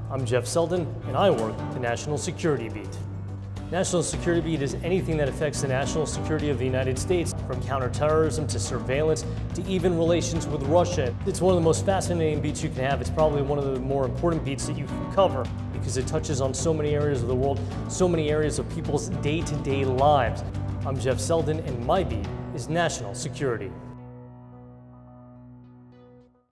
I'm Jeff Seldin, and I work the National Security Beat. National Security Beat is anything that affects the national security of the United States, from counterterrorism to surveillance to even relations with Russia. It's one of the most fascinating beats you can have. It's probably one of the more important beats that you can cover because it touches on so many areas of the world, so many areas of people's day-to-day lives. I'm Jeff Seldin, and my beat is national security.